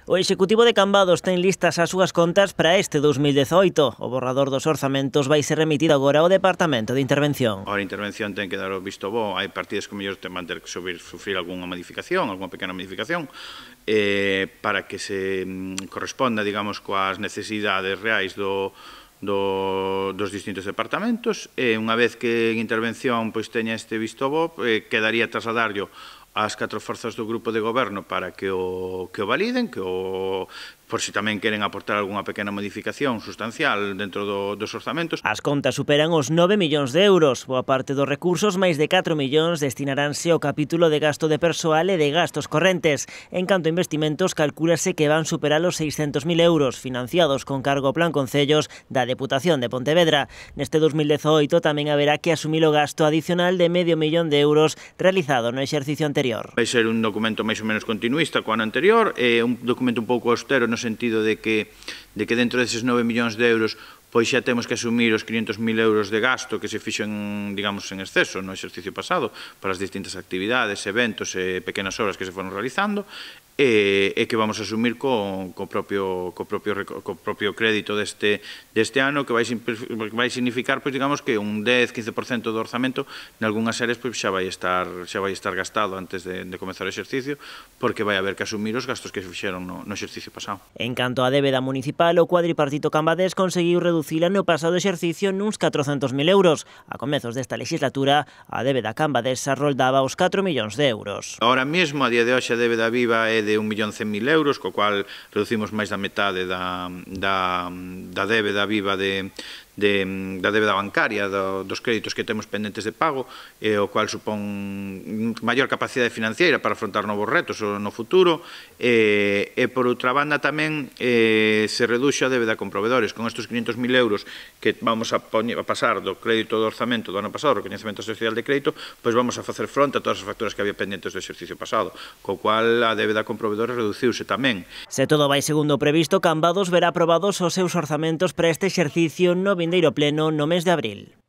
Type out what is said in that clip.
O Executivo de Cambados ten listas as súas contas para este 2018. O borrador dos orzamentos vai ser remitido agora ao Departamento de Intervención. A intervención ten que dar o visto bo. Hai partidas que mellor van ter que sufrir algunha modificación, algunha pequena modificación, para que se corresponda, digamos, coas necesidades reais dos distintos departamentos. Unha vez que en intervención pois teña este visto bo, quedaría trasladarlo ás 4 forzas do grupo de goberno para que o validen, por si tamén queren aportar algunha pequena modificación sustancial dentro dos orzamentos. As contas superan os 9 millóns de euros. Boa parte dos recursos, máis de 4 millóns, destinaránse ao capítulo de gasto de persoal e de gastos correntes. En canto a investimentos, calcúlase que van superar os 600.000 euros, financiados con cargo ao Plan Concellos da Deputación de Pontevedra. Neste 2018 tamén haberá que asumir o gasto adicional de medio millón de euros realizado no exercicio anterior. Vai ser un documento máis ou menos continuista co ano anterior, un documento un pouco austero no sentido de que dentro deses 9 millóns de euros pois xa temos que asumir os 500.000 euros de gasto que se fixo digamos, en exceso no exercicio pasado para as distintas actividades, eventos e pequenas obras que se foron realizando, e que vamos a asumir co propio crédito deste ano, que vai significar, pois, digamos, que un 10-15% do orzamento nalgúnas áreas pois xa vai estar gastado antes de comezar o exercicio, porque vai haber que asumir os gastos que se fixeron no exercicio pasado. En canto á débeda municipal, o cuadripartito cambadés conseguiu reducila no pasado exercicio nuns 400.000 euros. A comezos desta legislatura, a débeda cambadesa roldaba os 4 millóns de euros. Ahora mesmo, a día de hoxe, a débeda viva é de 1.100.000 euros, co cual reducimos máis da metade da débeda viva da débeda bancaria, dos créditos que temos pendentes de pago, o cual supón maior capacidade financiera para afrontar novos retos no futuro, e por outra banda tamén se reduxe a débeda con provedores. Con estes 500.000 euros que vamos a pasar do crédito do orzamento do ano pasado, o recoñecemento social de crédito, pois vamos a facer fronte a todas as facturas que había pendentes do exercicio pasado, co cual a débeda con provedores reduciuse tamén. Se todo vai segundo o previsto, Cambados verá aprobados os seus orzamentos para este exercicio no vindeiro pleno no mes de abril.